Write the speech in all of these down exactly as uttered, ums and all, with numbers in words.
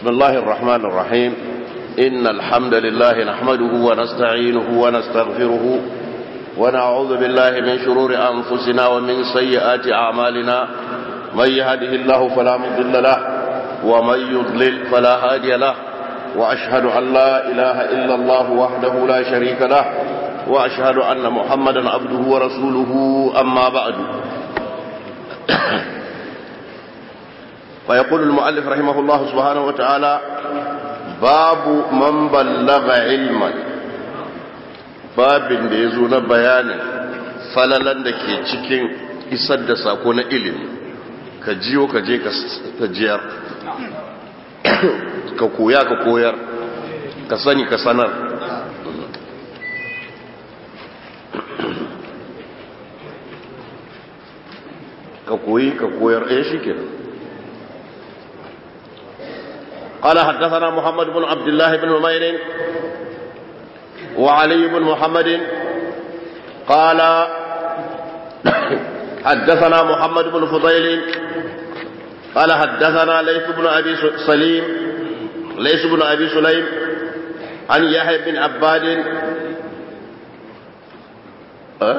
بسم الله الرحمن الرحيم إن الحمد لله نحمده ونستعينه ونستغفره ونعوذ بالله من شرور أنفسنا ومن سيئات أعمالنا من يهده الله فلا مضل له ومن يضلل فلا هادي له وأشهد أن لا إله إلا الله وحده لا شريك له وأشهد أن محمدا عبده ورسوله أما بعد. فيقول المؤلف رحمه الله سبحانه وتعالى: باب من بلغ علما. babin da ya zo na bayanin falalan da ke cikin isar da sako na ilimi, ka jiyo ka je ka jiyar, ka koya ka koyar, ka sani ka sanar. ka koyi ka koyar eh shi kenan. قال حدثنا محمد بن عبد الله بن عمير وعلي بن محمد قال حدثنا محمد بن فضيل قال حدثنا ليث بن أبي سليم ليث بن أبي سليم عن يحيى بن عباد أه؟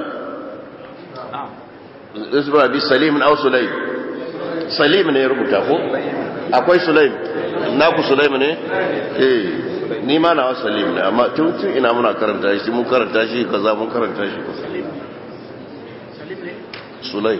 ليث بن أبي سليم أو سليم سليم ne ya rubuta ko akwai Sulaim naku Sulaim ne eh ni ma na Salim ne amma tun tun ina muna karanta shi mun karanta shi kaza mun karanta shi Salim Salim ne Sulaim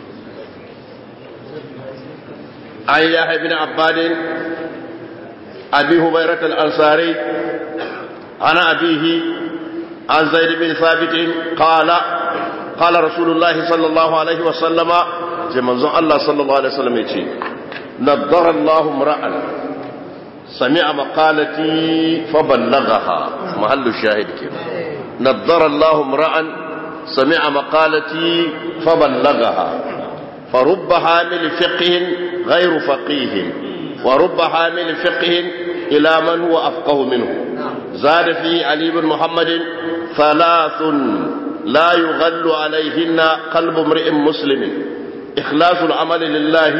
ayya ibn Abbad Abi Hubayrah al-Ansari ana abihi an Zaid bin Thabit qala qala Rasulullah sallallahu alaihi wa sallama je manzon Allah sallallahu alaihi wasallam yace nadara Allahu ra'an sami'a maqalati faballaghaha mahallu shahid kenan nadara Allahu ra'an sami'a maqalati faballaghaha فرب حامل فقه غير فقيه ورب حامل فقه إلى من هو أفقه منه زاد فيه علي بن محمد ثلاث لا يغل عليهن قلب امرئ مسلم إخلاص العمل لله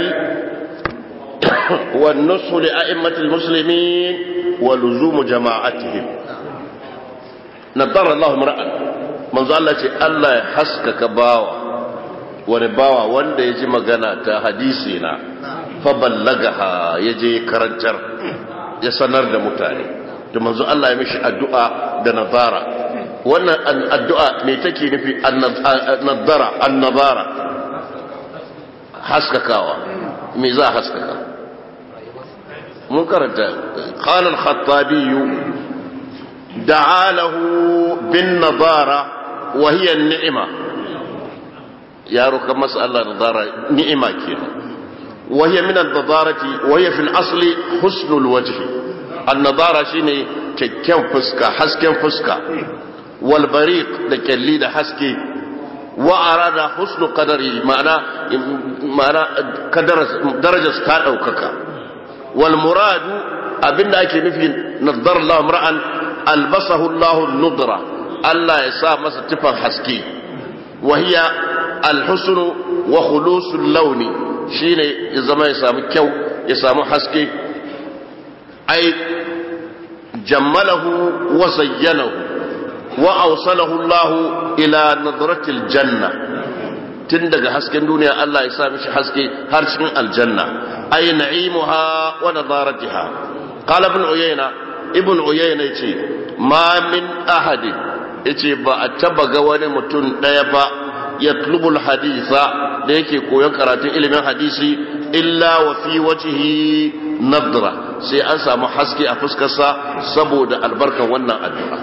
والنصح لأئمة المسلمين ولزوم جماعتهم نضر الله امرأ من ظلت الله يحسكك باوة ونباوة وانده يجي مغانا حديثنا فبلغها يجي كرنجر يسنر دا متاني da manzo Allah ya mishi addu'a da nazara. Wannan addu'a me take nufi? An-nadara, an-nazara, haskakawa. Me za haskaka? mun karanta qala al-khattabi da'a lahu bin nadara wa hiya an-ni'ma. yaro kan mas'ala nadara ni'ima kenan. wa hiya min an-nadarati wa hiya fi al-asli husnul wajhi. an-nadara shine kyakkyan fuska, hasken fuska. wal bariq da kalli da haske. wa arada husnu qadari ma'ana ma'ana kadar darajar ta daukaka. wal muradu abinda ake nufi nadar Allah mar'an albasahu Allah an-nudra, Allah ya sa masa tifan haske. wa hiya al-husnu wa khulusul lawni, shine ya zama ya samu kyau, ya samu haske. ai jammalahu wa zayyanahu wa awsalahu Allah ila nadratil janna, tun daga hasken duniya Allah ya sa mishi haske har cikin aljanna. ay na'imuha wa nadaratiha. qala ibn uyayna ibn uyayna yace ma min ahadin, yace ba a taba ga wani mutum daya ba yatlubul haditha da yake koyon karatun ilimin hadisi illa wa fi wajhihi nadra, sai an samu haske a fuskarsa saboda albarkar wannan addu'a.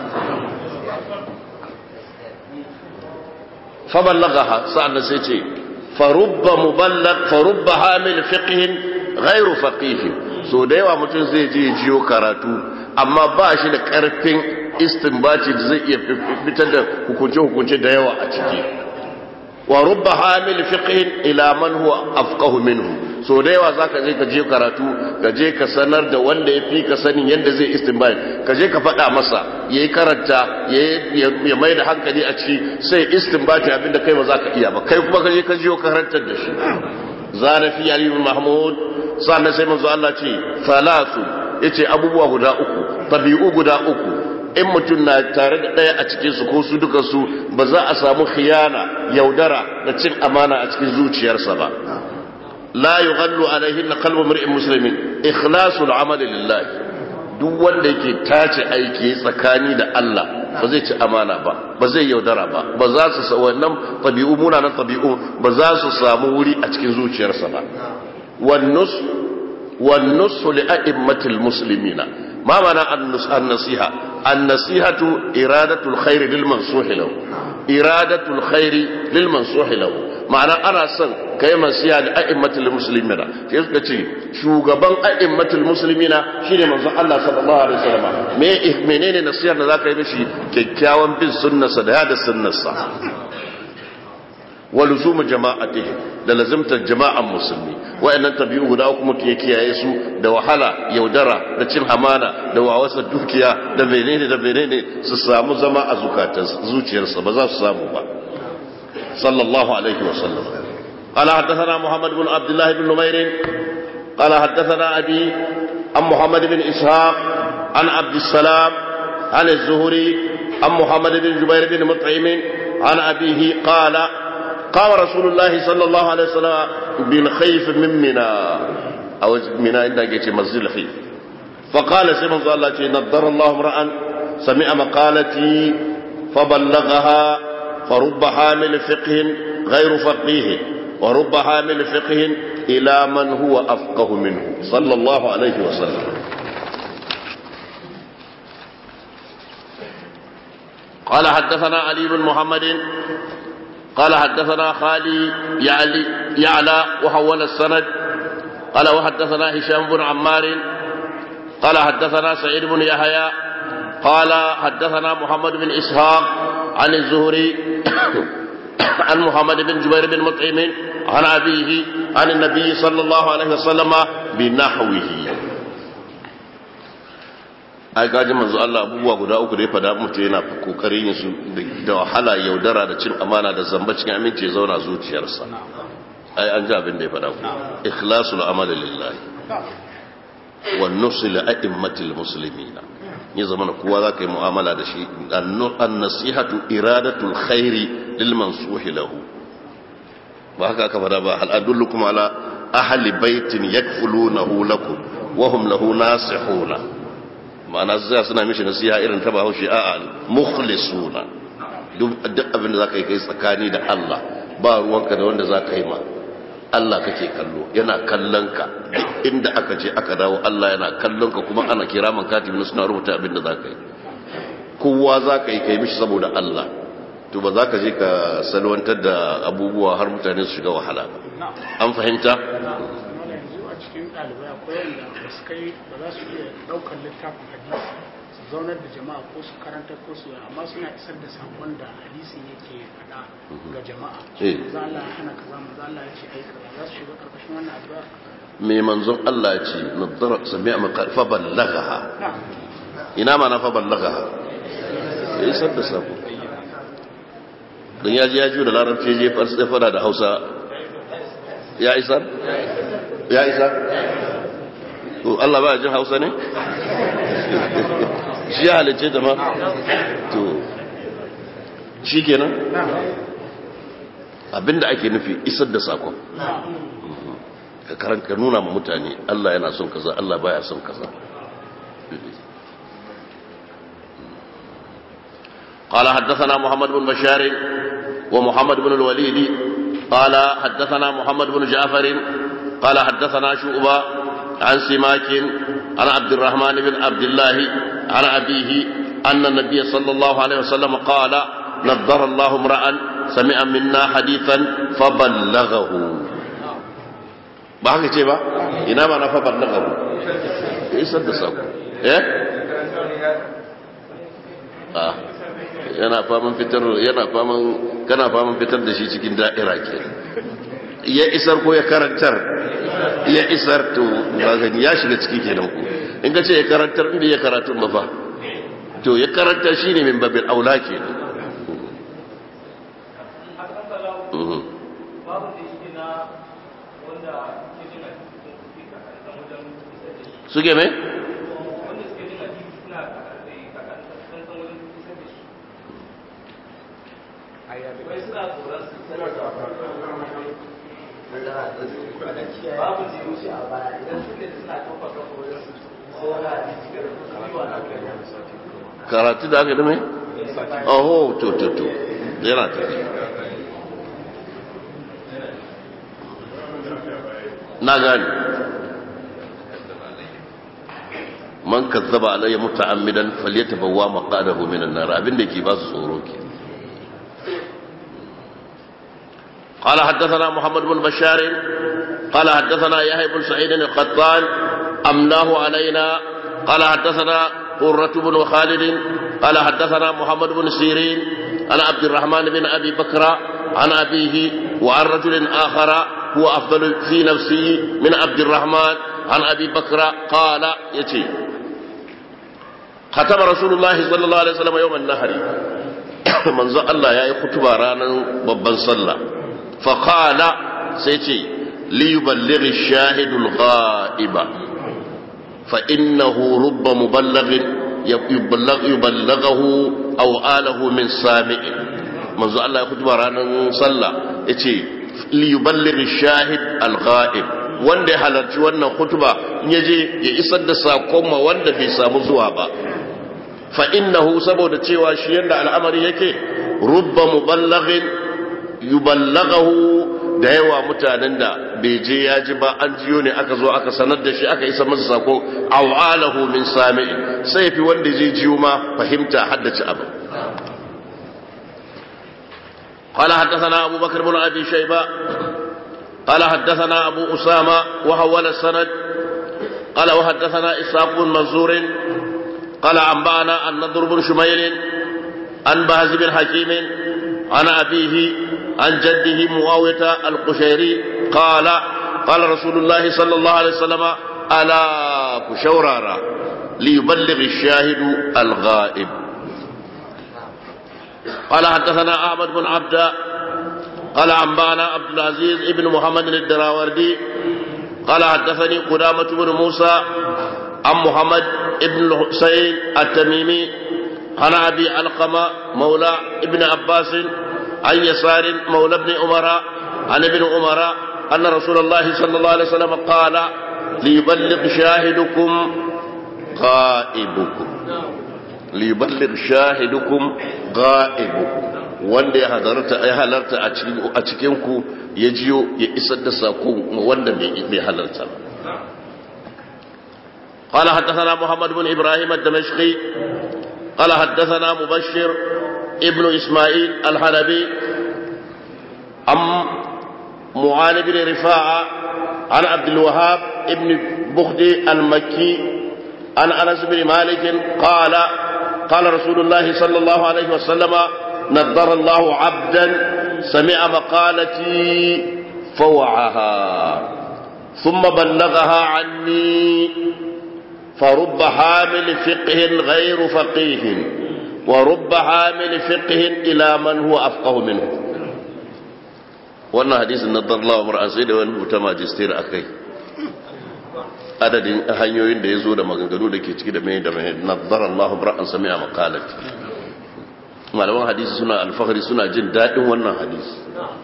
فبلغها سألنا سيتي فرب مبلغ فرب حامل فقه غير فقيه. so da yawa mutum zai je jiyo karatu amma ba shi da karfin istinbati da zai iya fitar da hukunce-hukunce da yawa a ciki. wa rubba hamil fiqhin ila man huwa afqahu minhu. so da yawa zaka je ka je karatu ka je ka sanar da wanda ya fi ka sanin yadda zai istinbati, ka je ka faɗa masa yayi karanta ya mai da hankali a ciki sai istinbati abinda kai ba za ka iya ba, kai kuma ka je ka jiyo karantar da shi. zana fi ali bin mahmud sannan sai manzo Allah ce salatu yace abubuwa guda uku tabi'u guda uku in mutum na tare da daya a cikin su ko su duka su ba za a samu khiyana yaudara da cin amana a cikin zuciyarsa ba la yughallu alaihin qalbu mar'in muslimin ikhlasul amali lillah duk wanda yake tace aiki tsakani da Allah ba zai ci amana ba ba zai yaudara ba ba za su sa wannan tabi'u munanan tabi'u ba za su samu wuri a cikin zuciyarsa ba wan nus wan nus li a'immatil muslimina ma mana an-nus an-nasiha an-nasihatu iradatul khair lil mansuh lahu iradatul khair lil mansuh lahu ma'ana ana son kai masiya da a'immatul muslimina sai suka ce shugaban a'immatul muslimina shine manzon Allah sallallahu alaihi wasallam me menene nasiyar da zaka yi mishi kyakkyawan bin sunnarsa da yada sunnarsa wa luzum jama'atihi da lazimtar jama'an musulmi wayannan tabi'u guda uku mutum ya kiyaye su da wahala yaudara da cin hamana da wawasa dukiya da menene da menene su samu zama a zukatansa zuciyarsa ba za su samu ba sallallahu alaihi wasallam قال حدثنا محمد بن عبد الله بن نمير قال حدثنا أبي عن محمد بن إسحاق عن عبد السلام عن الزهري عن محمد بن جبير بن مطعم عن أبيه قال قام رسول الله صلى الله عليه وسلم بالخيف من منى أو منى عندك مسجد الخيف فقال سيدنا الله نضر الله امرأ سمع مقالتي فبلغها فرب حامل فقه غير فقيه ورب حامل فقه إلى من هو أفقه منه صلى الله عليه وسلم قال حدثنا علي بن محمد قال حدثنا خالي يعلى يعلى وحول السند قال وحدثنا هشام بن عمار قال حدثنا سعيد بن يحيى قال حدثنا محمد بن إسحاق عن الزهري عن محمد بن جبير بن مطعم عن أبيه عن النبي صلى الله عليه وسلم بنحوه ai gaji manzo Allah abubuwa guda uku da ya fada mutu yana kokarin yin su da wahala yaudara da cin amana da zamba cikin aminci zauna zuciyarsa ai an ji abin da ya fada ku ikhlasul amal lillahi wan nusil a'immatil muslimina ya zama kowa zaka yi mu'amala da shi an-nasihatu iradatul khairi lil mansuhi lahu ba haka aka fada ba hal adullukum ala ahli baitin yakfulunahu lakum wa hum lahu nasihuna ma'ana zai suna mishi nasiha irin ta bahaushe a'a mukhlisuna duk abin da zaka yi kai tsakani da Allah ba ruwanka da wanda zaka yi ma Allah kake kallo yana kallon ka inda aka je aka dawo Allah yana kallon ka kuma ana kira man katibin suna rubuta abin da zaka yi kowa zaka yi kai mishi saboda Allah to ba zaka je ka salwantar da abubuwa har mutane su shiga wahala ba an fahimta cikin ɗalibai akwai wanda ba su kai ba za su iya ɗaukar littafin hadisi su zaunar da jama'a ko su karanta ko su amma suna isar da sakon da hadisi yake faɗa ga jama'a za Allah ya hana kaza manzo Allah ya ce ai kaza za su shiga karkashin wannan addu'a me manzon Allah ya ce nadara sami'a maqal fa ballaghaha ina ma na fa ballaghaha ya isar da sako dan ya ji ya ji da larabci je fara da Hausa ya isar ya isa to Allah ba jin Hausa ne shi ya halice ta ma to shi kenan abinda ake nufi isar da sakon ka karanta nuna ma mutane Allah yana son kaza Allah baya son kaza قال حدثنا محمد بن بشار ومحمد بن الوليد قال حدثنا محمد بن جعفر قال حدثنا شعبة عن سماك عن عبد الرحمن بن عبد الله عن أبيه أن النبي صلى الله عليه وسلم قال نضر الله امرأ سمع منا حديثا فبلغه بحكي تيبا إنما أنا فبلغه إيه سد ساق إيه آه yana faman fitar yana faman kana faman fitar da shi cikin da'ira ke ya isar ko ya karantar ya isar to gani ya shiga ciki kenan ku in ka ce ya karantar inda ya karatu ba fa to ya karantar shine min babil aula kenan suke me karatu da aka yi mai? oho to to to yana ta na gani man kazzaba alayya muta'ammidan falyatabawwa maqadahu minan nar abinda yake ba su tsoro ke قال حدثنا محمد بن بشار قال حدثنا يحيى بن سعيد القطان أملاه علينا قال حدثنا قرة بن خالد قال حدثنا محمد بن سيرين عن عبد الرحمن بن أبي بكر عن أبيه وعن رجل آخر هو أفضل في نفسه من عبد الرحمن عن أبي بكر قال يتي ختم رسول الله صلى الله عليه وسلم يوم النهر من ذا الله يا خطبة رانا ببن صلى فقال سيتي ليبلغ الشاهد الغائب فإنه رب مبلغ يبلغ يبلغه أو آله من سامع من ذا الله يا خطبة رانا صلى يتي ليبلغ الشاهد الغائب wanda ya halarci wannan khutba in yaje ya isar da sakon ma wanda bai samu zuwa ba fa innahu saboda cewa shi yanda al'amari yake rubba muballighin yuballaghahu da yawa mutanen da bai je ya ji ba an jiyo ne aka zo aka sanar da shi aka isa masa sako aw alahu min sami'in sai fi wanda je jiyo ma fahimta haddace abu قال حدثنا أبو بكر بن أبي شيبة قال حدثنا أبو أسامة وحول السند قال وحدثنا إسحاق بن منصور قال أنبأنا النضر بن شميل عن بهز بن حكيم عن أبيه عن جده معاوية القشيري قال قال رسول الله صلى الله عليه وسلم ألا كشورارا ليبلغ الشاهد الغائب قال حدثنا أحمد بن عبد قال أنبأنا عبد العزيز ابن محمد الدراوردي قال حدثني قدامة بن موسى عن محمد ابن الحسين التميمي عن أبي علقمة مولى ابن عباس عن يسار مولى ابن عمر عن ابن عمر أن رسول الله صلى الله عليه وسلم قال ليبلغ شاهدكم غائبكم ليبلغ شاهدكم غائبكم wanda ya halarta ya halarta a cikin ku ya jiyo ya isar da sako wanda bai halarta قال حدثنا محمد بن إبراهيم الدمشقي قال حدثنا مبشر ابن إسماعيل الحلبي عن معاذ بن رفاعة عن عبد الوهاب ابن بخدي المكي عن أنس بن مالك قال قال رسول الله صلى الله عليه وسلم نضر الله عبدا سمع مقالتي فوعها ثم بلغها عني فرب حامل فقه غير فقيه ورب حامل فقه إلى من هو أفقه منه wannan hadisin nadar Allah wa mar'an sai da wani rubuta majistir akai adadin hanyoyin da yazo da maganganu da ke ciki da mai da mai nadar Allah wa mar'an sami'a maqalat malaman hadisi suna alfahari suna jin dadin wannan hadisi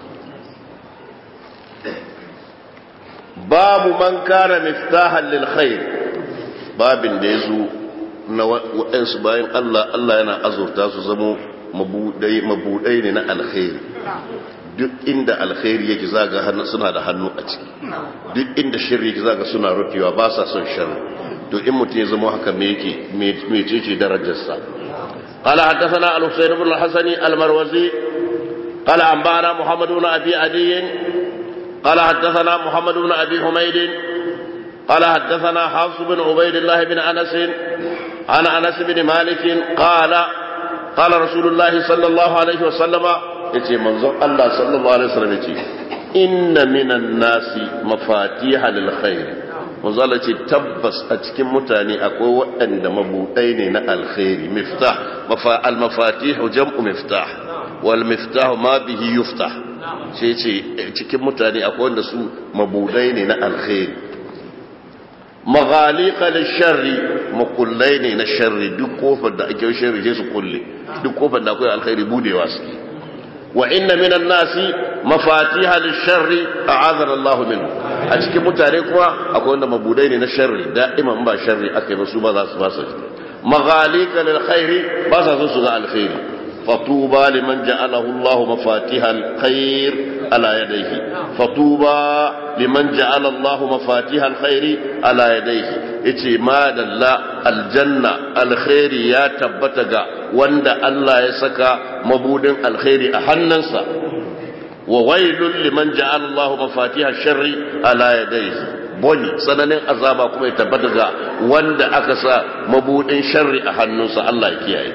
babu man kana miftahan lil khair babin da yazo na waɗansu bayan Allah Allah yana azurta su zamo mabudai mabudai ne na alkhairi duk inda alkhairi yake zaga suna da hannu a ciki duk inda shirri yake zaga suna rufewa ba sa son sharri to in mutum ya zama haka me yake me ce darajarsa qala hadathana al-husayn ibn al-hasan al-marwazi qala anbana muhammad ibn abi adi qala hadathana muhammad ibn abi humayd qala hadathana hafs ibn ubaydillah ibn anas ana anas ibn malik qala qala rasulullah sallallahu alaihi wasallam yace manzon Allah sallallahu alaihi wasallam yace inna minan nasi mafatiha lil khair manzon Allah ce tabbas a cikin mutane akwai waɗanda mabudai ne na alkhairi miftah mafa al mafatih jam'u miftah wal miftah ma bihi yuftah sai ce cikin mutane akwai wanda su mabudai ne na alkhairi maghaliqa lisharri makullai ne na sharri duk kofar da ake sharri je su kulle duk kofar da akwai alkhairi budewa suke wa inna minan nasi mafatiha lisharri a'adana Allah minhu a cikin mutane kuma akwai wanda mabudai ne na sharri da'iman ba sharri akai ba su ba za su ba su maghaliqa lil khairi ba sa so su ga alkhairi fatuba liman ja'alahu Allah mafatiha alkhair ala yadayhi fatuba liman ja'ala Allah mafatiha alkhairi ala yadayhi yace ma dalla aljanna alkhairi ya tabbata ga wanda Allah ya saka mabudin alkhairi a hannunsa wa wailul liman ja'ala Allah mafatiha sharri ala yadayhi boni sananin azaba kuma ya tabbata ga wanda aka sa mabudin sharri a hannunsa Allah ya kiyaye.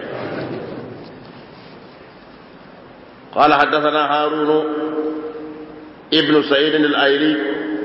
قال حدثنا هارون ابن سعيد الأيلي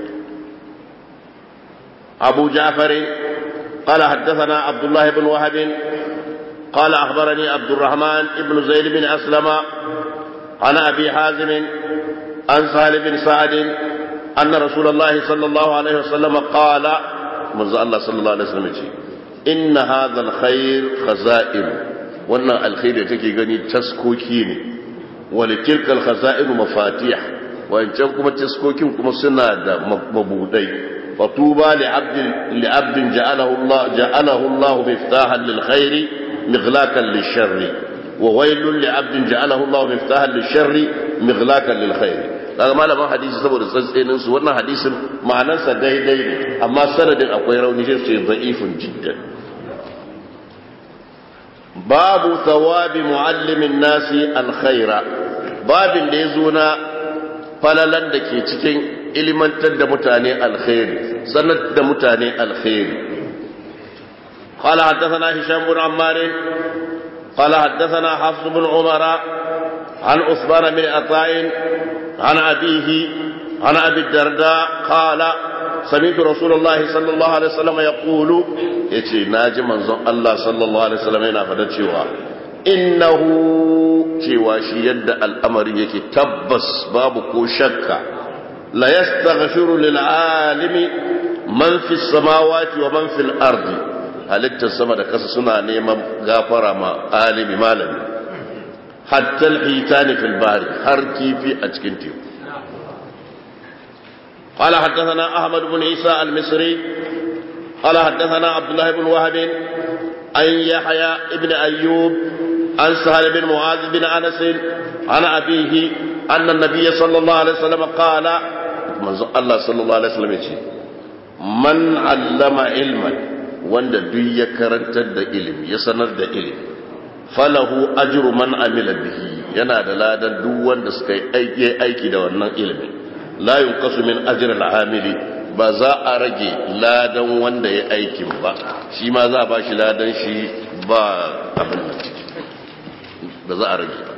أبو جعفر قال حدثنا عبد الله بن وهب قال أخبرني عبد الرحمن ابن زيد بن أسلم عن أبي حازم عن سهل بن سعد أن رسول الله صلى الله عليه وسلم قال منذ الله صلى الله عليه وسلم إن هذا الخير خزائن وأن الخير يتكي غني تسكوكيني ولتلك الخزائن مفاتيح وإن كما تسكوكين كما سنة مبودي فطوبى لعبد لعبد جعله الله جعله الله مفتاحا للخير مغلاقا للشر وويل لعبد جعله الله مفتاحا للشر مغلاقا للخير. daga malaman hadisi saboda tsantsenin su wannan hadisin ma'anarsa daidai ne amma sanadin akwai rauni shi sai da'ifun jiddan. babu thawabi muallimin nasi alkhaira babin da yazo na falalan da ke cikin ilimantar da mutane alkhairi sanar da mutane alkhairi. qala hadathana hisham bin ammar qala hadathana hafs bin umara an usman bin ata'in عن أبيه عن أبي الدرداء قال سمعت رسول الله صلى الله عليه وسلم يقول يتي ناجي منزون الله صلى الله عليه وسلم yana fada cewa innahu cewa shi yadda al'amari yake tabbas babu ko shakka la yastaghfiru lil alimi man fi samawati wa man fil ardi halittar sama da kasa suna neman gafara ma alimi malami حتى الحيتان في البحر حركي في أجكنتي. قال حدثنا أحمد بن عيسى المصري قال حدثنا عبد الله بن وهب أن يحيى ابن أيوب عن سهل بن معاذ بن أنس عن أبيه أن النبي صلى الله عليه وسلم قال الله صلى الله عليه وسلم من علم علما وند دي كرنت علم يسند علم falahu ajru man amila bihi yana da ladan duk wanda suka yi aiki aiki da wannan ilimi la yunqasu min ajri al-amili ba za a rage ladan wanda ya aikin ba shi ma za a ba shi ladan shi ba abin ba za a rage ba.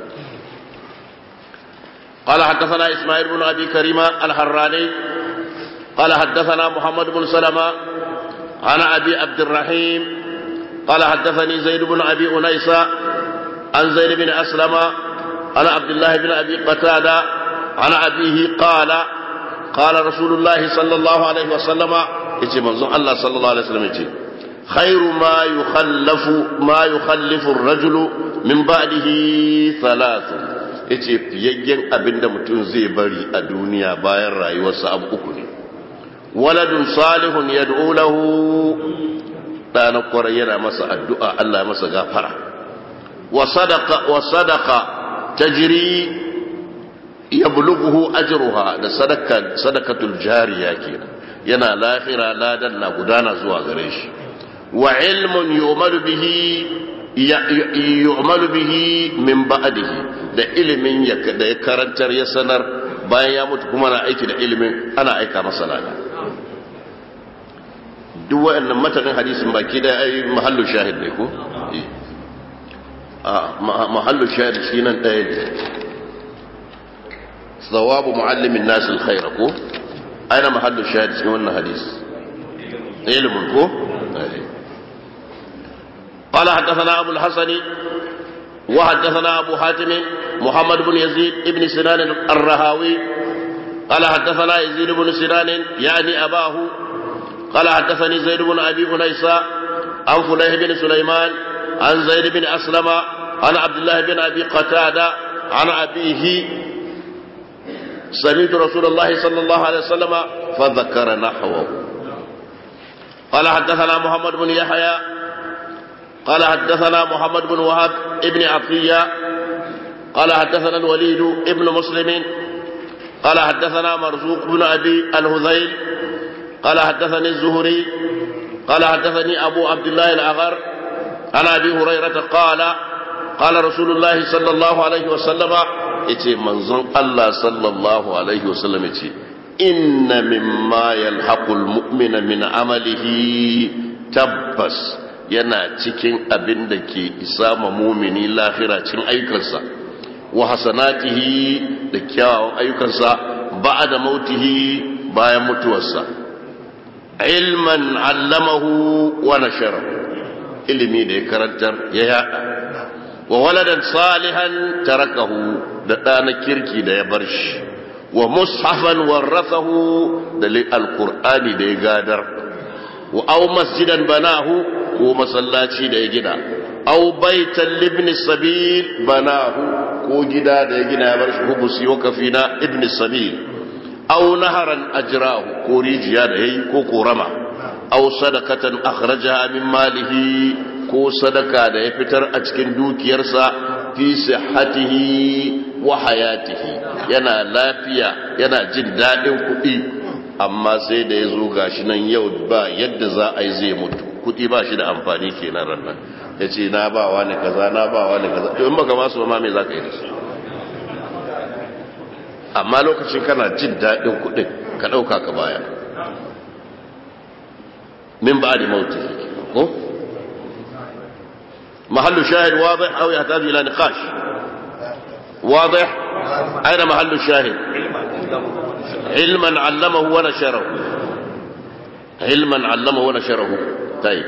قال حدثنا إسماعيل بن أبي كريمة الحراني قال حدثنا محمد بن سلمة عن أبي عبد الرحيم قال حدثني زيد بن أبي أنيسة عن زيد بن أسلم عن عبد الله بن أبي قتادة عن أبيه قال قال رسول الله صلى الله عليه وسلم يجي منظوم الله صلى الله عليه وسلم يجي خير ما يخلف ما يخلف الرجل من بعده ثلاث yace fiyayyen abin da mutum zai bari a duniya bayan rayuwarsa abu uku ne waladun salihun yad'u lahu ɗana kwarai yana masa addu'a Allah ya masa gafara wa sadaka ta jiri ya bulughu ajruha da sadakatul jariya kenan yana lahira ladan na gudana zuwa gare shi wa ilmun yu'malu bihi yu'malu bihi min ba'dihi da ilimin da ya karantar ya sanar bayan ya mutu kuma na aiki da ilimin ana aika masa lada. duk waɗannan matanin hadisin baki da ai mahallu shahid ne ko a mahallu shahid shi nan ɗaya ne thawabu muallimin nas alkhair ko aina mahallu shahid cikin wannan hadisi ilmun ko قال حدثنا أبو الحسن وحدثنا أبو حاتم محمد بن يزيد بن سنان الرهاوي قال حدثنا يزيد بن سنان يعني أباه قال حدثني زيد بن أبي أنيسة عن فليح بن سليمان عن زيد بن أسلم عن عبد الله بن أبي قتادة عن أبيه سمعت رسول الله صلى الله عليه وسلم فذكر نحوه. قال حدثنا محمد بن يحيى قال حدثنا محمد بن وهب ابن عطية قال حدثنا الوليد ابن مسلم قال حدثنا مرزوق بن أبي الهذيل قال حدثني الزهري قال حدثني أبو عبد الله الأغر عن أبي هريرة قال قال رسول الله صلى الله عليه وسلم إتي منظر الله صلى الله عليه وسلم إتي إن مما يلحق المؤمن من عمله تبس yana cikin abin da ke isa ma mumini lahira cikin ayyukansa wa hasanatihi da kyawawan ayyukansa ba'da mautihi bayan mutuwarsa ilman allamahu wa nashara ilimi da ya karantar ya yada wa waladan salihan tarakahu da ɗana kirki da ya bar shi wa mushafan warathahu da alqur'ani da ya gadar wa aw masjidan banahu ko masallaci da ya gina aw baitan libni sabil banahu ko gida da ya gina ya bar shi hubusi wa kafina ibni sabil aw naharan ajrahu ko rijiya da yayi ko korama aw sadaqatan akhrajaha min malihi ko sadaka da ya fitar a cikin dukiyarsa fi sihhatihi wa hayatihi yana lafiya yana jin dadin kuɗi amma sai da ya zo gashi nan yau ba yadda za a yi zai mutu kuɗi ba shi da amfani kenan rannan ya ce na ba wa ne kaza na ba wa ne kaza to in baka ba su ma me za ka yi da su amma lokacin kana jin daɗin kuɗin ka ɗauka ka baya min ba da mauti ko mahallu shahid wadih aw yahtaju ila niqash wadih aina mahallu shahid ilman allamahu wa nasharahu ilman allamahu wa nasharahu طيب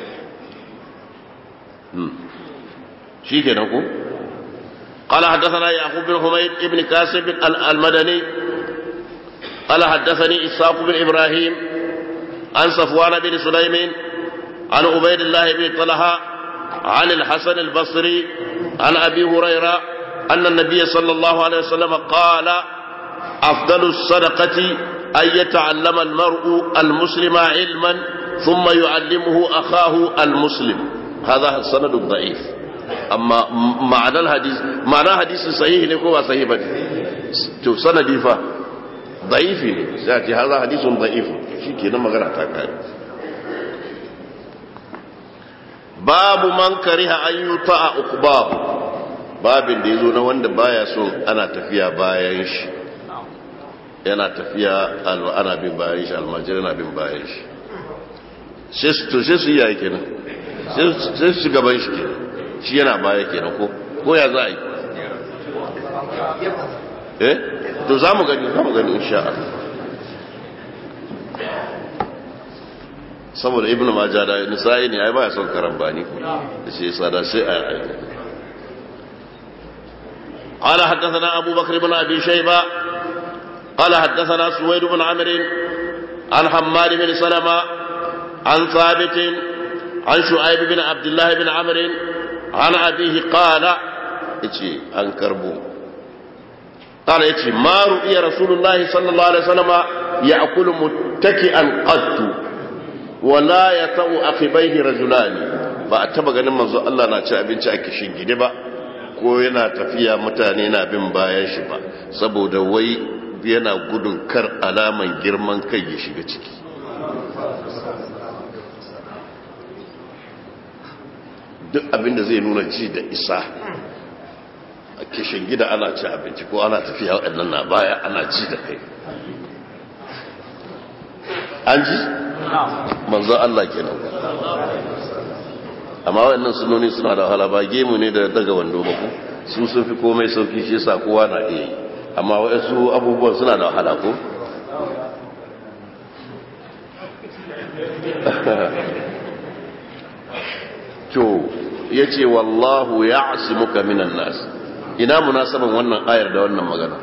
شيء كده نقول قال حدثنا يعقوب بن حميد ابن كاسب المدني قال حدثني إسحاق بن إبراهيم عن صفوان بن سليم عن عبيد الله بن طلحة عن الحسن البصري عن أبي هريرة أن النبي صلى الله عليه وسلم قال أفضل الصدقة أن يتعلم المرء المسلم علما ثم يعلمه أخاه المسلم هذا السند الضعيف أما معنى الحديث معنى حديث صحيح لكم صحيح بدي سند فا ضعيف سيأتي هذا حديث ضعيف شيء كنا ما قرأت كان باب من كره أن يطاع عقباه باب da yazo na wanda baya so ana tafiya bayan shi yana tafiya ana bin bayan shi almajiri na bin bayan shi sai su yi yaya kenan sai su gaban shi kenan shi yana baya kenan ko ko ya za a yi eh to za mu gani za mu gani insha Allah saboda ibnu majah da nisa'i ne ai ba ya son karambani ko sai sada sai a yi قال حدثنا أبو بكر بن أبي شيبة قال حدثنا سويد بن عمرو عن حماد بن سلمة عن ثابت عن شعيب بن عبد الله بن عمرو عن أبيه قال إيشي عن كربو قال إيشي ما رؤي رسول الله صلى الله عليه وسلم يأكل متكئا قد ولا يطأ أخبيه رجلان فأتبقى نمزو الله ناتشاء بنت أكشين جدبا ko yana tafiya mutane na bin bayan shi ba saboda wai yana gudun kar alaman girman kai ya shiga ciki duk abinda zai nuna ji da isa a kishin gida ana ci abinci ko ana tafiya waɗannan na baya ana ji da kai an ji? manzo Allah kenan amma waɗannan sunoni suna da wahala ba gemu ne da daga wando ba ku su sun fi komai sauki shi sa kowa na iya yi amma waɗansu abubuwan suna da wahala ko to ya ce wallahu ya asimuka minan nas ina munasaban wannan ayar da wannan magana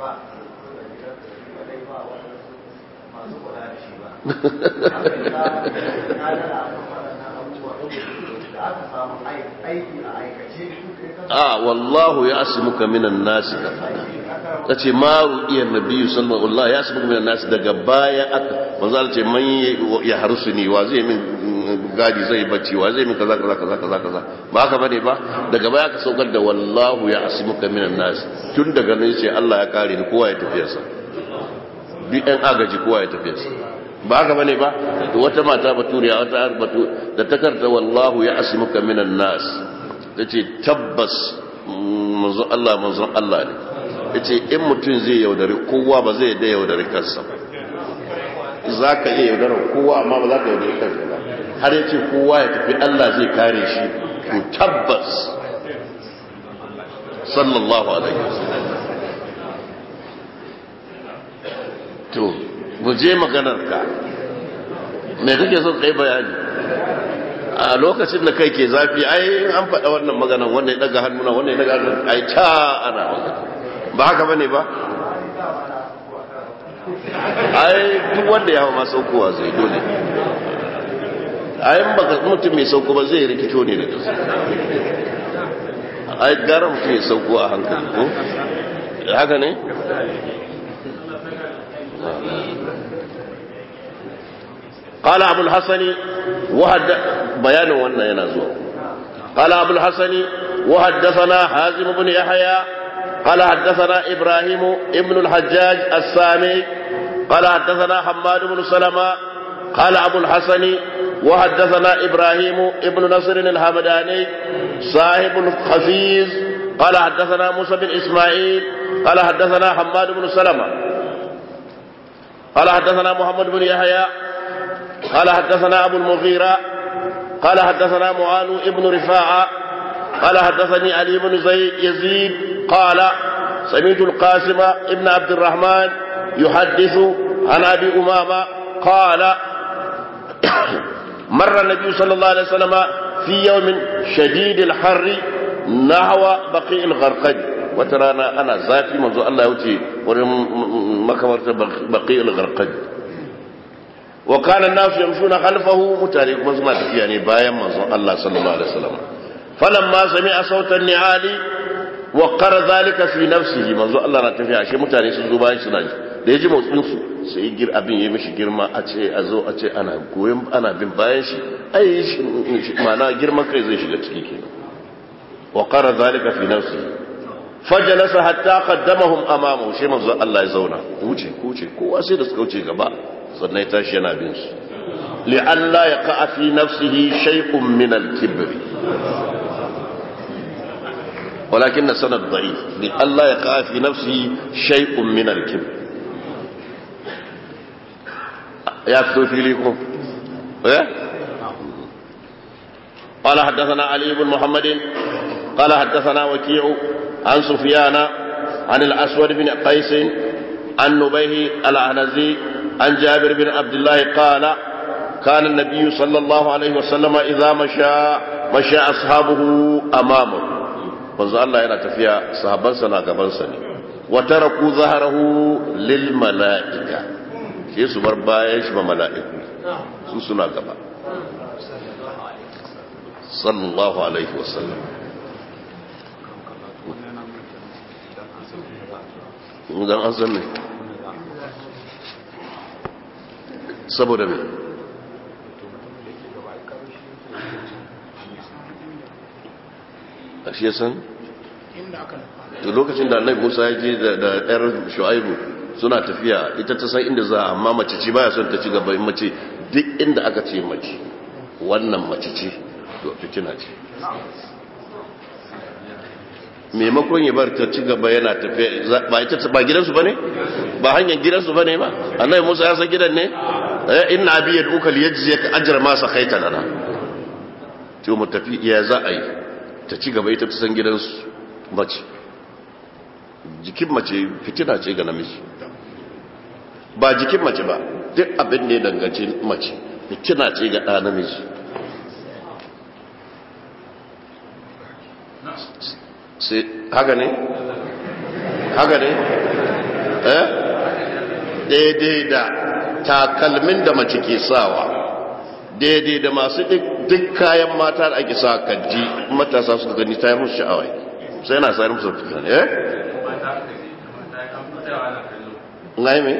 a wallahu ya asimuka minan nasi ta ce maru iya nabi sallallahu alaihi ya asimuka minan nasi daga baya aka manzo Allah ce man ya harsu ni wa zai min gadi zai bacci wa zai min kaza kaza kaza kaza kaza ba haka bane ba daga baya aka saukar da wallahu ya asimuka minan nasi tun daga nan ce Allah ya kare ni kowa ya tafiyarsa duk ɗan agaji kowa ya tafiyarsa ba haka bane ba wata mata baturiya wata arbatu da ta karta wallahu ya asimuka minan nas tace tabbas manzon Allah manzon Allah ne yace in mutum zai yaudare kowa ba zai da yaudare kansa ba zaka iya yaudare kowa amma ba za ka yaudare kanka ba har yace kowa ya tafi Allah zai kare shi to tabbas sallallahu alaihi wasallam to mu je maganar ka me kake son kai bayani a lokacin da kai ke zafi ai an faɗa wannan maganar wanda ya daga hannuna wanda ya daga hannuna ai ta ana ba haka bane ba ai duk wanda ya hawa ma saukowa zai dole ai in baka mutum mai sauko ba zai rikito ne da gaske ai gara mutum ya sauko a hankali ko haka ne قال أبو الحسن وحد بيان وانا ينازو قال أبو الحسن وحدثنا حازم بن يحيى قال حدثنا إبراهيم ابن الحجاج السامي قال حدثنا حماد بن سلمة قال أبو الحسن وحدثنا إبراهيم ابن نصر الحمداني صاحب الحفيظ قال حدثنا موسى بن إسماعيل قال حدثنا حماد بن سلمة قال حدثنا محمد بن يحيى قال حدثنا أبو المغيرة قال حدثنا معاذ ابن رفاعة قال حدثني علي بن يزيد قال سمعت القاسم ابن عبد الرحمن يحدث عن أبي أمامة قال مر النبي صلى الله عليه وسلم في يوم شديد الحر نحو بقيع الغرقد وترانا أنا ذاتي منذ الله يوتي مكبرة بقيع الغرقد وكان الناس يمشون خلفه متارك مزما يعني بايان منذ الله صلى الله عليه وسلم فلما سمع صوت النعال وقر ذلك في نفسه منذ الله na tafiya shi mutane sun zo bayan suna da yaji motsin su sai gir abin yayi mishi girma a ce a zo a ce ana goyen ana bin bayan shi ai mana girman kai zai shiga ciki kenan وقر ذلك في نفسه فجلس حتى قدمهم امامه shi manzo Allah ya zauna wuce kuce kowa sai da suka wuce gaba sannan ya tashi yana bin su li alla yaqa fi nafsihi shay'un min al-kibr walakin sanad da'if li alla yaqa fi nafsihi shay'un min al-kibr ya fito filikum eh قال حدثنا علي بن محمد قال حدثنا وكيع عن سفيان عن الأسود بن قيس عن نبيه العنزي عن جابر بن عبد الله قال كان النبي صلى الله عليه وسلم إذا مشى مشى أصحابه أمامه فانظر الله ينا تفيا صحابا سنا قبل سنة وتركوا ظهره للملائكة شيء سبر بايش وملائكة سنة قبل صلى الله عليه وسلم idan an san ne saboda me a shi yasan to lokacin da annabi Musa ya je da ɗayar Shu'aibu suna tafiya ita ta san inda za amma mace ce baya son ta ci gaba in mace duk inda aka ce mace wannan mace ce to fitina ce maimakon ya bar ta ci gaba yana tafiya ba ita ba gidansu bane ba hanyar gidansu bane ba annabi Musa ya san gidan ne inna abi yad'uka liyajziyaka ajra ma saqaita lana to mu tafi ya za a yi ta ci gaba ita ta san gidansu mace jikin mace fitina ce ga namiji ba jikin mace ba duk abin da ya danganci mace fitina ce ga ɗa namiji sai haka ne haka ne eh daidai da takalmin da mace ke sawa daidai da masu duk kayan mata da ake sa kanti matasa suka gani ta yi musu sha'awai sai na sayar musu fitan eh ngai me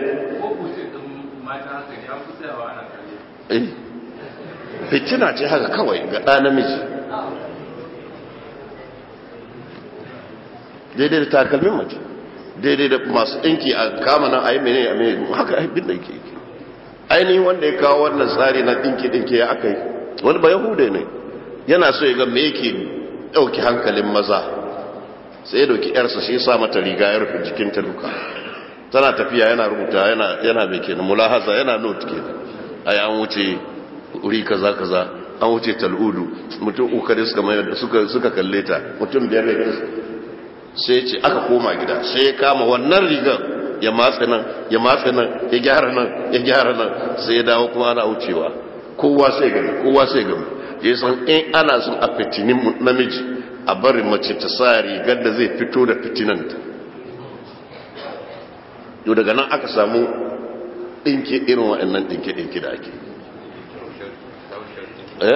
eh fitina ce haka kawai ga ɗa namiji daidai da takalmin mace daidai da masu ɗinki a kama nan a yi mene a mene haka haifin da yake ainihin wanda ya kawo wannan tsari na ɗinki-ɗinki ya aka yi wani ba yahuda ne yana so ya ga me yake ɗauki hankalin maza sai ya ɗauki yarsa shi sa mata riga ya rufe jikin ta duka tana tafiya yana rubuta yana mai kenan mulahaza yana note kenan ai an wuce wuri kaza kaza an wuce tal'udu mutum ukari suka mai suka suka kalle ta mutum biyar ne sai ce aka koma gida sai ya kama wannan rigar ya matsa nan ya matsa nan ya gyara nan ya gyara nan sai ya dawo kuma ana wucewa kowa sai gani kowa sai gani ya san in ana son a fitinin namiji a bari mace ta sa rigar da zai fito da fitinanta yau daga nan aka samu ɗinke irin waɗannan ɗinke-ɗinke da ake eh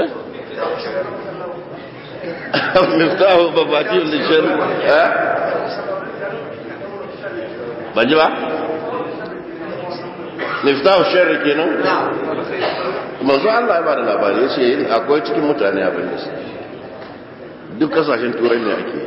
miftahu babati lishar eh banji ba miftahu sharri kenan manzo Allah ya bada labari yace akwai cikin mutane abin da su duk kasashen turai ne ake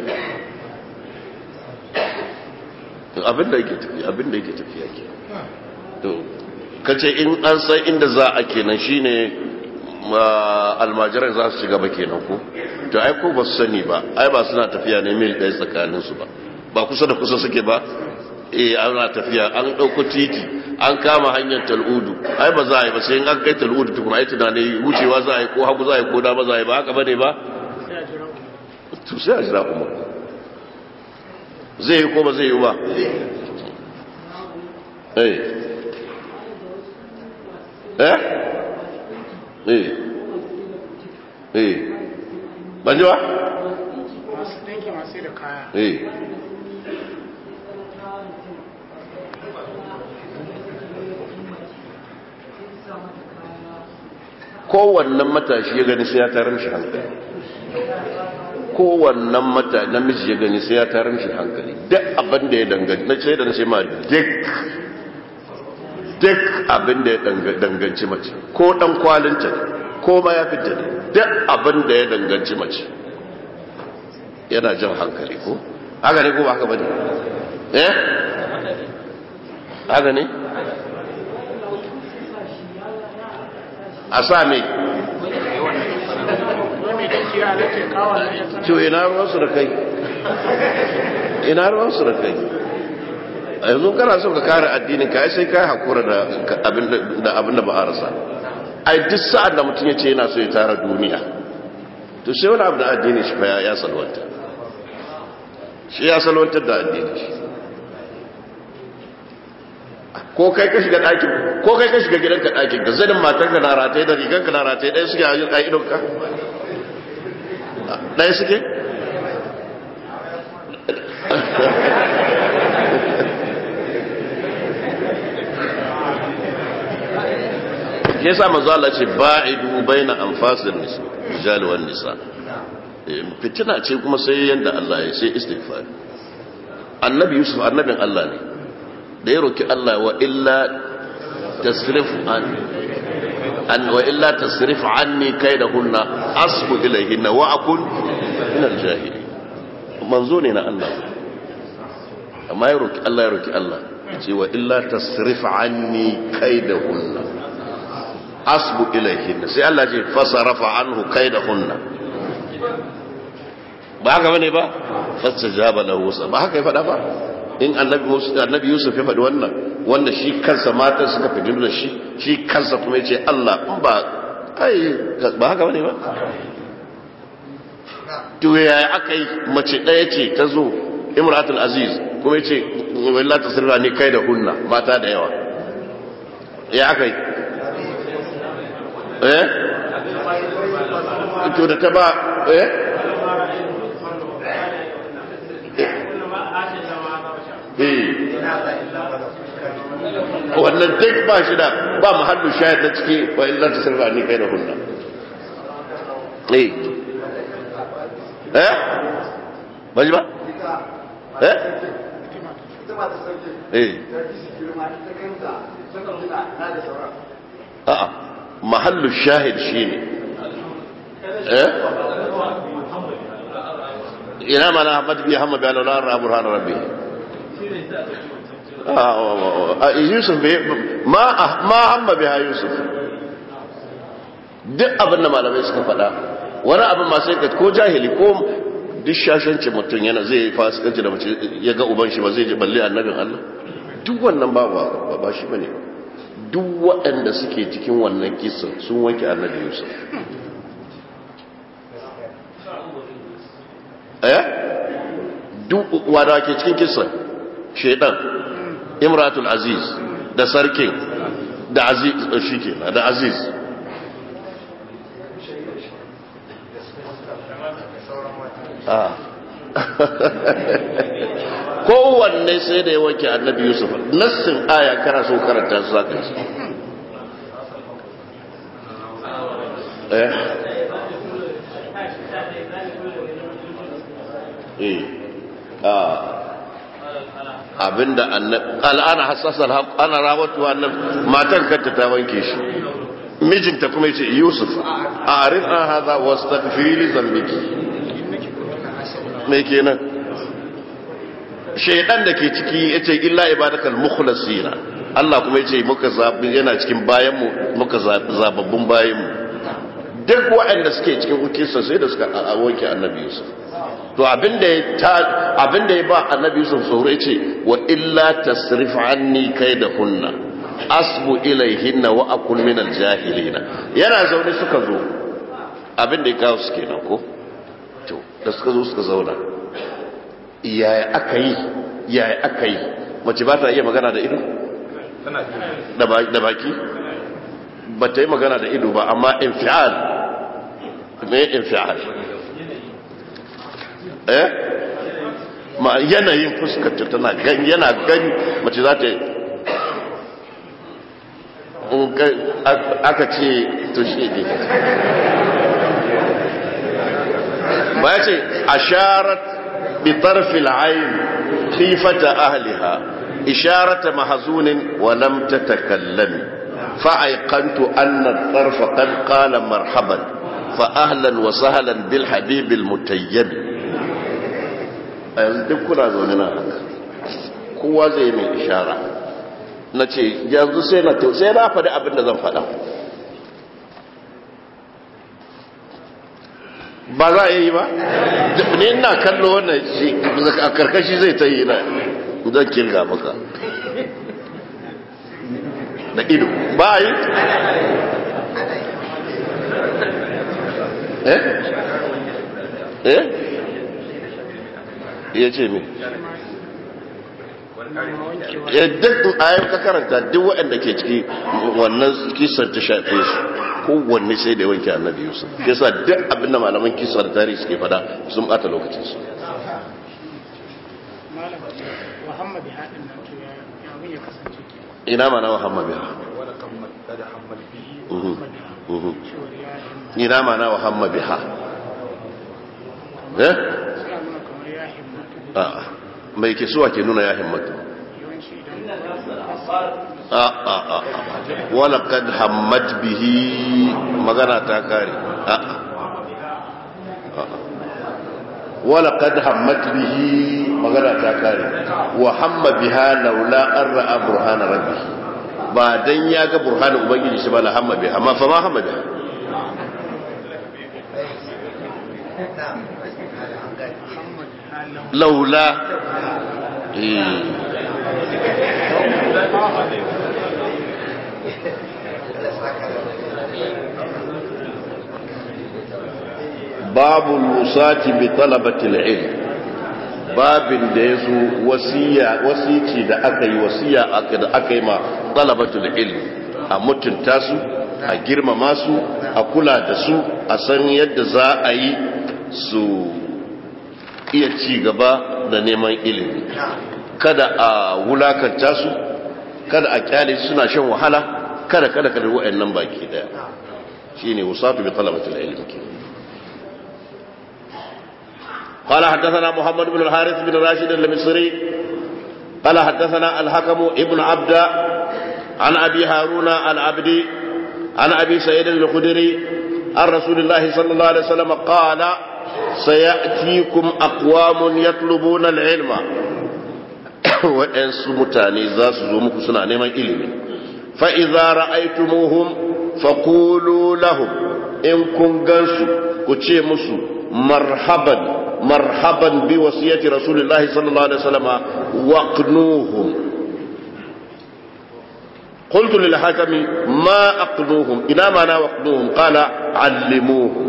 abin da yake tafiya abin da yake tafiya ke to kace in an san inda za a kenan shine almajiran za su shiga ba kenan ko to ai ko ba su sani ba ai ba suna tafiya ne mil ɗaya tsakanin su ba ba kusa da kusa suke ba eh ana tafiya an ɗauko titi an kama hanyar tal'udu ai ba za a yi ba sai in an kai tal'udu tukuna ai tunani wucewa za a yi ko hagu za a yi ko dama za a yi ba haka bane ba to sai a jira umar zai yi ko ba zai yi ba eh eh eh eh banji ba masu dinki masu da kaya eh kowannen matashi ya gani sai ya tarar shi hankali kowannen mata namiji ya gani sai ya tarar shi hankali duk abin da ya danganci na ce da na ce ma duk duk abin da ya danganci mace ko dan kwalinta ko ma ya fita ne duk abin da ya danganci mace yana jan hankali ko haka ne ko ba haka bane eh haka ne a sa mai to ina ruwansu da kai ina ruwansu da kai a yanzu kana so ka kare addinin ka sai kai hakura da abin da ba a rasa ai duk sa'ad da mutum ya ce yana so ya tara duniya to sai wani abu da addinin shi fa ya salwanta shi ya salwantar da addinin shi ko kai ka shiga ɗakin ko kai ka shiga gidanka ɗakin ka zanin matarka na rataye da riganka na rataye ɗaya suke a idonka ɗaya suke ya sa manzo Allah ce ba'idu baina anfasin nisa rijal wan nisa fitina ce kuma sai yanda Allah ya sai istighfar annabi Yusuf annabin Allah ne da ya roki Allah wa illa tasrif an an wa illa tasrif anni kaidahunna asbu ilayhinna wa akun min al-jahilin manzo ne na Allah amma ya roki Allah ya roki Allah ce wa illa tasrif anni kaidahunna asbu ilayhinna sai Allah ce fasarafa anhu kaidahunna ba haka bane ba fastajaba lahu ba haka ya fada ba in annabi Musa annabi Yusuf ya faɗi wannan wanda shi kansa matan suka fidin da shi shi kansa kuma yace Allah in ba ai ba haka bane ba to ya akai mace daya ce ta zo Imratul Aziz kuma yace wallahi tasirra ni kai da hunna mata da yawa ya akai eh to da ta ba eh wannan duk ba shi da ba mahallu shahid na ciki wa illa tasrifa ni kai da hunna eh eh ba ji ba eh eh a'a mahallu shahid shine eh ina mana Ahmad bi Muhammad bi Allah burhan rabbi ah Yusuf ma ma amma biha Yusuf duk abin da malamai suka faɗa wani abin ma sai ka ko jahili ko duk shashanci mutum yana zai fasikanci da mace ya ga uban shi ba zai ji balle annabin Allah duk wannan ba ba shi bane duk waɗanda suke cikin wannan kisan sun wanke annabi Yusuf eh duk wanda ke cikin kisan shedan imratul aziz da sarkin da aziz shike da aziz ah kowanne sai da ya wanke annabi Yusuf nassin aya kana so karanta su zaka yi eh eh ah abinda al'ana hassasa ana rawatu annabi matar kanta ta wanke shi mijinta kuma yace Yusuf a'rif an hadha wastaghfiri li dhanbiki me kenan shaydan da ke ciki yace illa ibadakal mukhlasina Allah kuma yace muka zabi yana cikin bayan mu muka zababbun bayan mu duk waɗanda suke cikin hukunsa sai da suka wanke annabi Yusuf to abinda ya abinda ya ba annabi Yusuf tsoro yace wa illa tasrif anni kaidahunna asbu ilayhinna wa akun min aljahilina yana zaune suka zo abinda ya kawo su kenan ko to da suka zo suka zauna yaya aka yi yaya aka yi mace ba ta iya magana da ido da baki ba ta yi magana da ido ba amma infial me infial eh ma yanayin fuskarta tana gani yana gani mace za ta yi aka ce to shi ne ba ya ce asharat bi tarfil ayn khifata ahliha isharata mahzunin wa lam tatakallami fa ayqantu anna at-tarfa qad qala marhaban fa ahlan wa sahlan bil habib al mutayyib yanzu duk kuna zaune na haka kowa zai mai ishara na ce yanzu sai na sai na faɗi abin da zan faɗa ba za a yi ba ne ina kallo wannan a karkashi zai ta yi na zan kirga maka da ido ba yi eh eh ya ce mai duk ayyar ka karanta duk waɗanda ke ciki wannan kisar ta shafe su kowanne sai da yawanki annabi Yusuf yasa duk abinda malaman kisar tarihi suke fada sun bata lokacin su ina mana Muhammad biha ina mana Muhammad biha eh a'a mai ke suwa ke nuna ya himmatu a'a wala kad hammat bihi magana ta kare a'a wala kad hammat bihi magana ta kare wa hamma biha laula an ra'a burhana rabbi ba dan ya ga burhanin ubangiji shi ba la hamma biha amma fa ma hamma biha laula babu lusati bi talabatil ilm babin da yazo wasiya wasici da aka yi wasiya da aka yi ma talabatul ilm a mutunta su a girmama su a kula da su a san yadda za a yi su iya ci gaba da neman ilimi kada a wulakanta su kada a kyale suna shan wahala kada kada kada wa'annan baki daya shine wasatu bi talabatul ilmi قال حدثنا محمد بن الحارث بن راشد المصري قال حدثنا الحكم ابن عبد عن أبي هارون العبدي عن أبي سعيد الخدري عن رسول الله صلى الله عليه وسلم قال سيأتيكم أقوام يطلبون العلم وإن سمتاني ذا سزومك سنة نيما إلمي فإذا رأيتموهم فقولوا لهم إن كنتم كتشي مسو مرحبا مرحبا بوصية رسول الله صلى الله عليه وسلم واقنوهم قلت للحاكم ما أقنوهم إلى معنى واقنوهم قال علموهم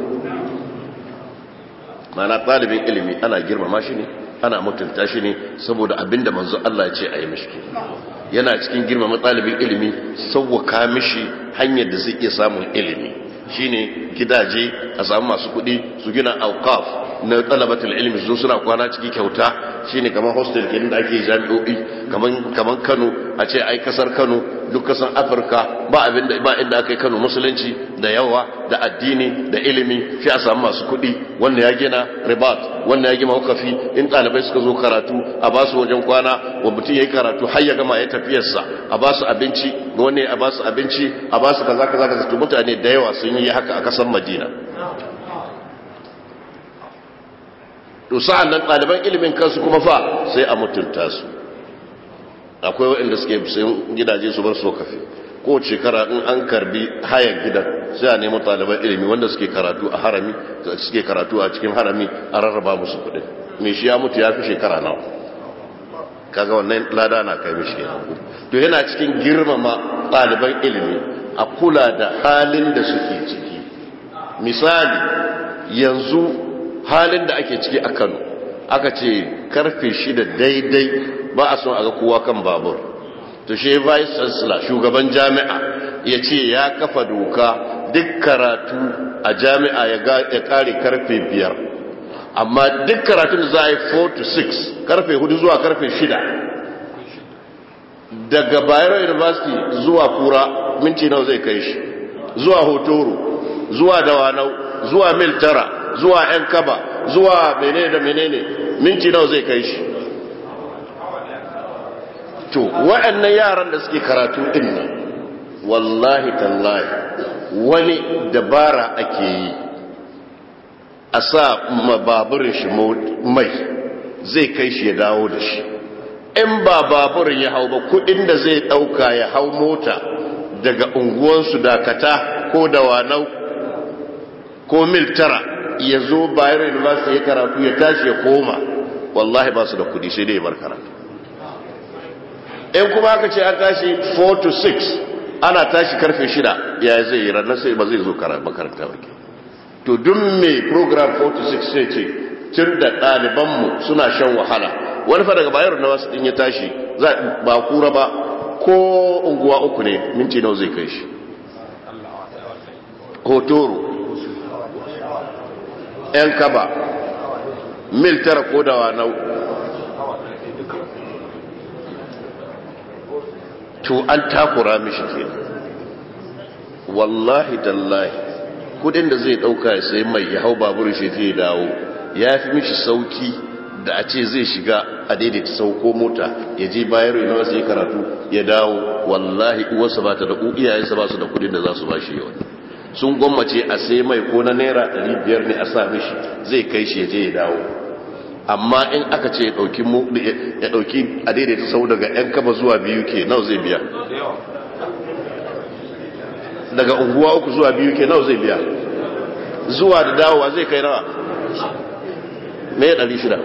معنى طالب علمي أنا جرم ماشيني أنا متلتاشيني سبود أبند منذ الله يتشي أي مشكي yana cikin girmama ɗalibin ilimi sauwaka mishi hanyar da zai iya samun ilimi shine gidaje a samu masu kuɗi su gina auqaf na talabatul ilmi su suna kwana ciki kyauta shine kamar hostel kenan da ake jami'o'i kaman kaman Kano a ce ai kasar Kano duk kasan Afirka ba abinda ba inda aka yi Kano musulunci da yawa da addini da ilimi shi a samu masu kuɗi wanda ya gina ribat wanda ya gina wakafi in ɗalibai suka zo karatu a ba su wajen kwana wa mutum ya yi karatu har ya gama ya tafiyarsa a ba su abinci wani a ba su abinci a ba su kaza kaza kaza to mutane da yawa sun yi haka a kasar Madina to sa'an nan ɗaliban ilimin kansu kuma fa sai a mutunta su akwai waɗanda suke sayan gidaje su bar su kafe ko shekara in an karbi hayan gidan sai a nemi ɗaliban ilimi wanda suke karatu a harami suke karatu a cikin harami a rarraba musu kuɗin mai shi ya mutu ya fi shekara nawa kaga wannan lada na kai mishi to yana cikin girmama ɗaliban ilimi a kula da halin da suke ciki misali yanzu halin da ake ciki a Kano aka ce karfe shida daidai ba a son a ga kowa kan babur to shi vice chancellor shugaban jami'a ya ce ya kafa doka duk karatu a jami'a ya kare karfe biyar amma duk karatun da za a yi four to six karfe hudu zuwa karfe shida daga Bayero University zuwa Kura minti nawa zai kai shi zuwa Hotoro zuwa Dawanau zuwa Mil Tara zuwa ‘yan kaba zuwa menene da menene minti nawa zai kai shi to waɗannan yaran da suke karatu ɗin nan wallahi tallahi wani dabara ake yi a sa baburin shi mai zai kai shi ya dawo da shi in ba baburin ya hau ba kuɗin da zai ɗauka ya hau mota daga unguwansu dakata ko dawanau ko mil tara ya zo Bayero University ya karatu ya tashi ya koma wallahi ba su da kudi sai dai ya bar karatu in kuma aka ce an tashi four to six ana tashi karfe shida ya zai yi ranar sai ba zai zo makaranta ba to duk mai program four to six sai ce tun da ɗalibanmu suna shan wahala wani fa daga Bayero University din ya tashi ba kura ba ko unguwa uku ne minti nawa zai kai shi Hotoro ‘yan kaba mil tara ko da wanau to an takura mishi ke wallahi tallahi kudin da zai dauka ya sai mai ya hau babur shi zai dawo ya fi mishi sauki da a ce zai shiga a daidaita sauko mota ya je Bayero University ya karatu ya dawo wallahi uwarsa ba ta da iyayensa ba su da kudin da za su ba shi yawan sun gwammace a sai mai ko na naira ɗari biyar ne a sa mishi zai kai shi ya je ya dawo amma in aka ce ya ɗauki ya ɗauki a daidaita sau daga ‘yan kaba zuwa biyu ke nawa zai biya daga unguwa uku zuwa biyu ke nawa zai biya zuwa da dawowa zai kai nawa me ya ɗari shida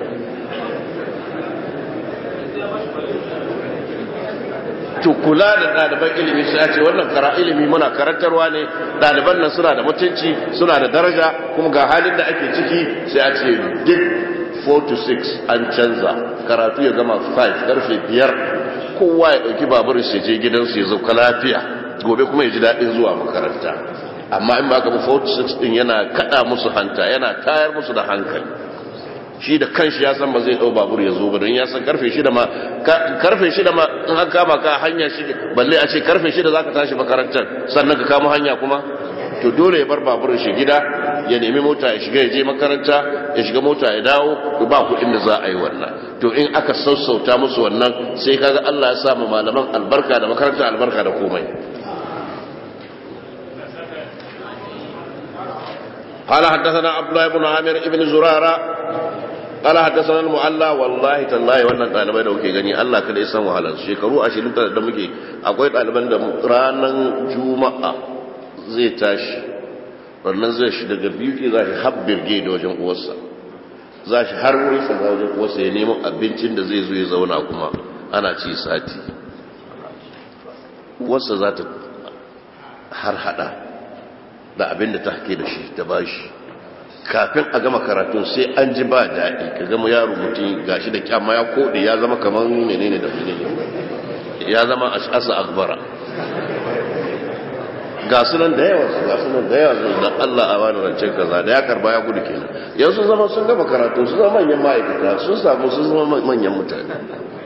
to kula da ɗaliban ilimi sai a ce wannan kara ilimi muna karantarwa ne ɗaliban nan suna da mutunci suna da daraja kuma ga halin da ake ciki sai a ce duk four to six an canza karatu ya gama five karfe biyar kowa ya ɗauki babur shi je gidansu ya zauka lafiya gobe kuma ya ji daɗin zuwa makaranta amma in ba ka ba four to six ɗin yana kaɗa musu hanta yana tayar musu da hankali shi da kanshi ya san ba zai dau babur ya zo ba don ya san karfe shida ma karfe shida ma in an kama ka hanya shi balle a ce karfe shida zaka tashi makarantar sannan ka kama hanya kuma to dole ya bar baburin shi gida ya nemi mota ya shiga ya je makaranta ya shiga mota ya dawo ba kuɗin da za a yi wannan to in aka sassauta musu wannan sai kaga Allah ya sa mu malaman albarka da makaranta albarka da komai. قال حدثنا عبد الله بن عامر ابن زرارة قال حدثنا المعلى والله تالله wannan dalibai da kuke gani Allah kada ya san wahalar shekaru ashirin da muke akwai daliban da ranan juma'a zai tashi wannan zai shi daga biyu zai habbir ge da wajen uwarsa zai har wuri sa wajen uwarsa ya nemo abincin da zai zo ya zauna kuma ana ci sati uwarsa za ta har hada da abin da ta hake da shi ta bashi kafin a gama karatun sai an ji ba daɗi ka gama yaro mutum gashi da kyamma ya kode ya zama kamar menene da menene ya zama asa akbara ga sunan da yawa ga sunan da yawa da Allah a bani rancen kaza da ya karba ya gudu kenan yanzu zama sun gama karatu sun zama manyan ma'aikata sun samu sun zama manyan mutane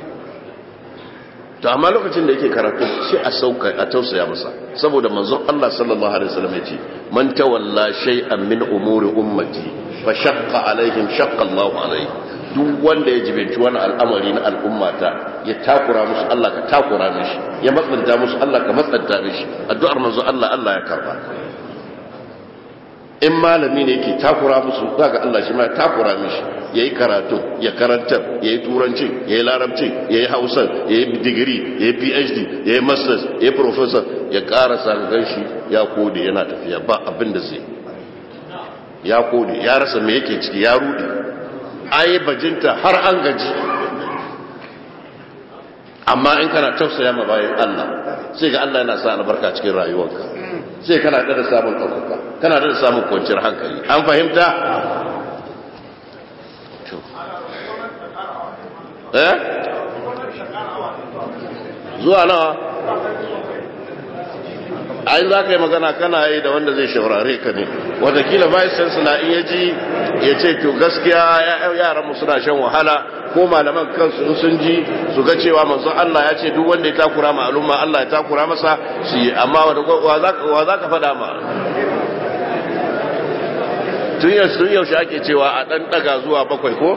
to amma lokacin da yake karatu sai a sauka a tausaya masa saboda manzon Allah sallallahu alaihi wasallam yace man tawalla shay'an min umuri ummati fa shaqqa alaihim shaqqa Allahu alaihi duk wanda ya jibinci wani al'amari na al'ummata ya takura musu Allah ka takura mishi ya matsanta musu Allah ka matsanta mishi addu'ar manzon Allah Allah ya karba in malami ne yake takura musu zaka Allah shi ma takura mishi yayi karatu ya karantar yayi turanci yayi larabci yayi hausa yayi digiri yayi PhD yayi masters yayi professor ya karasa ganshi ya kode yana tafiya ba abin da zai ya kode ya rasa me yake ciki ya rudi ai bajinta har an gaji amma in kana tausaya ma bayan Allah sai ga Allah yana sa albarka cikin rayuwarka sai kana da samun ɗaukaka kana da samun kwanciyar hankali an fahimta eh zuwa nawa ai za ka yi magana kana yi da wanda zai shaurare ka ne watakila vice chancellor in ya ji ya ce to gaskiya yaranmu suna shan wahala ko malaman kansu in sun ji su ga cewa manzon Allah ya ce duk wanda ya takura ma al'umma Allah ya takura masa su yi amma wa za ka faɗa ma tun yaushe ake cewa a ɗan ɗaga zuwa bakwai ko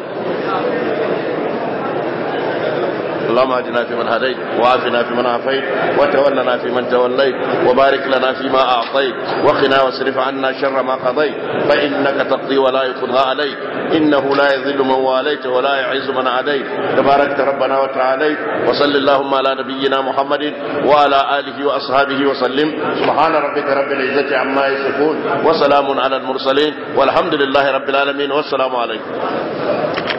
اللهم اهدنا فيمن هديت وعافنا فيمن عافيت وتولنا فيمن توليت وبارك لنا فيما اعطيت وقنا واصرف عنا شر ما قضيت فانك تقضي ولا يقضى عليك انه لا يذل من واليت ولا يعز من عاديت تباركت ربنا وتعاليت وصل اللهم على نبينا محمد وعلى اله واصحابه وسلم سبحان ربك رب العزه عما يصفون وسلام على المرسلين والحمد لله رب العالمين والسلام عليكم